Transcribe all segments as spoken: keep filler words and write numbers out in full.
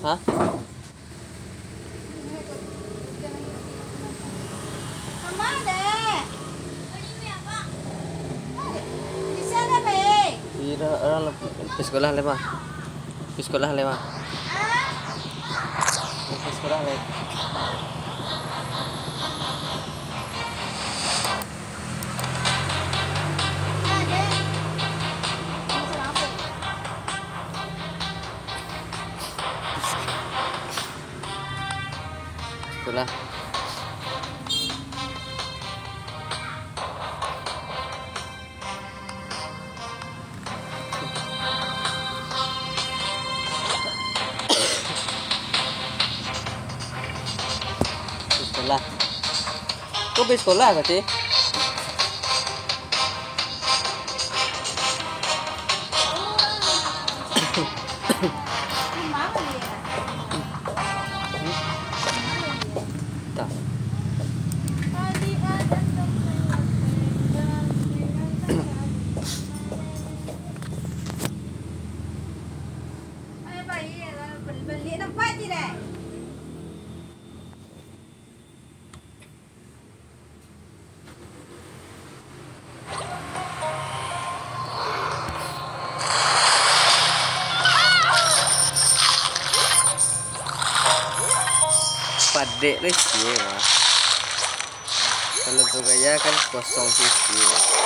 Hah? Mama deh. Di sana, Be. Iya, orang di sekolah lema. Di sekolah lema. Di sekolah lema. Sekolah. Sekolah. Kok pergi sekolah gak sih? Tak. Beli tempat tidak? Padek lah sih mah. Kalau tu gaya kan kosong sisi.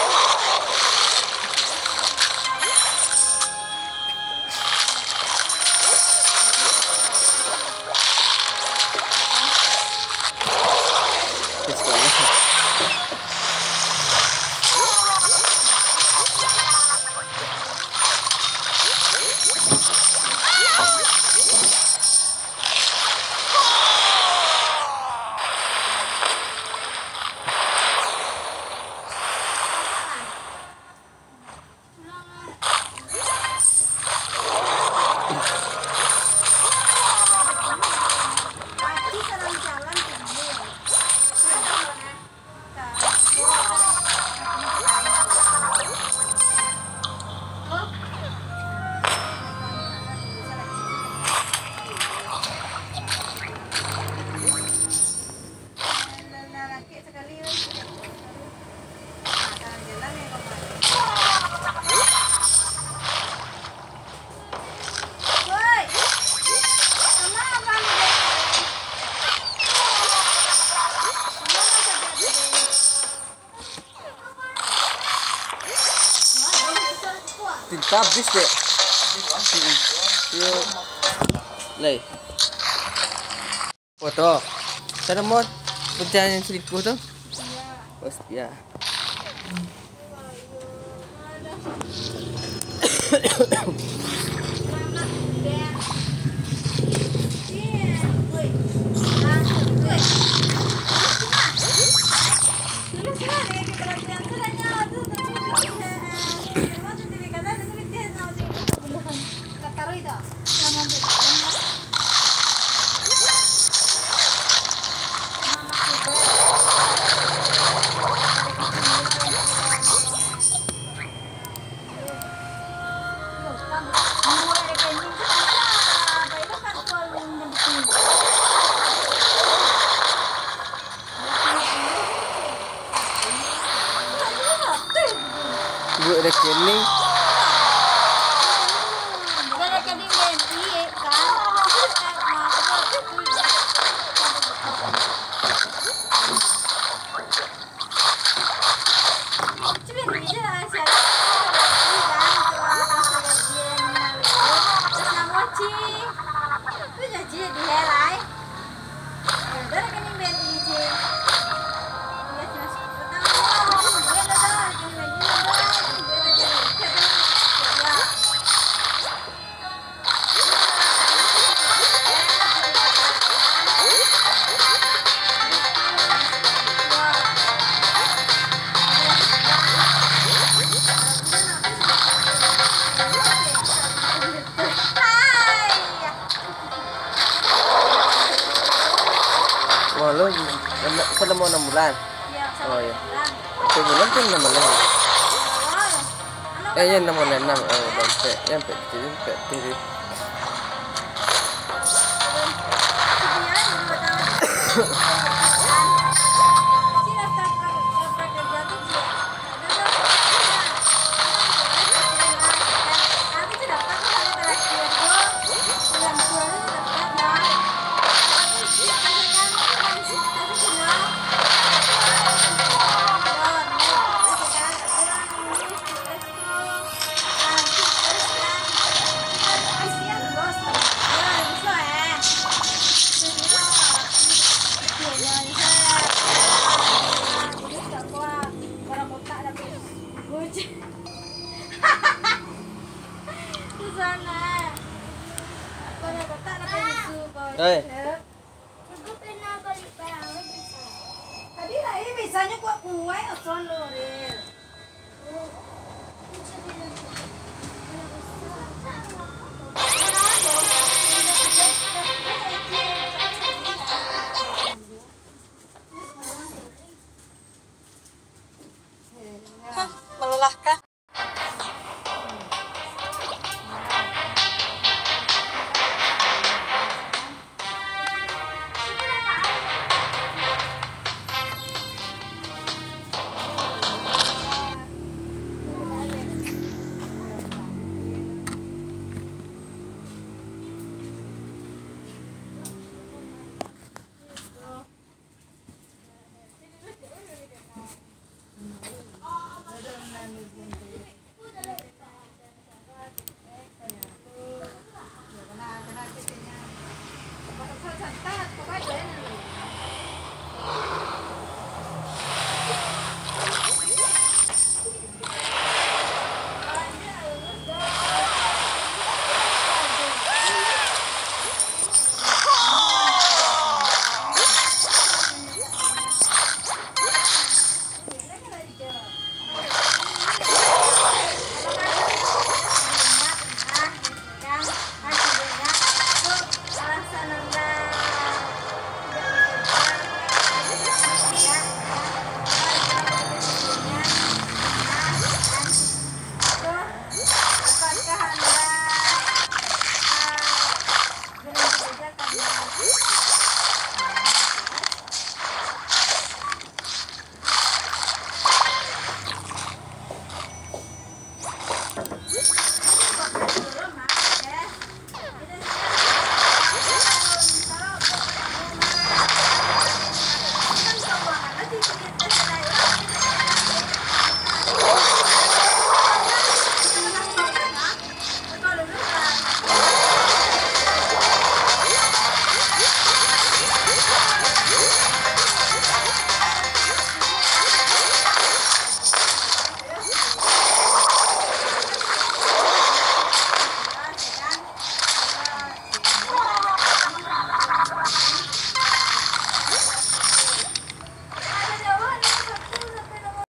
Tinta habis deh. Yuk. Lay. Foto. Sana mau perjalanan selingkuh tu? Iya. Buat rekening. Bukan rekening B N I kan? Cuma ini lah saya. Itu janji di helai. Ada rekening B N I je. Wah, lu sudah mau enam bulan? Iya, oh iya. Satu bulan tuh enam bulan. Eh, ya enam bulan enam. Oh, sampai, sampai, sampai, sampai. Hei. Tadi lah ini bisanya kuat kue, oson lho,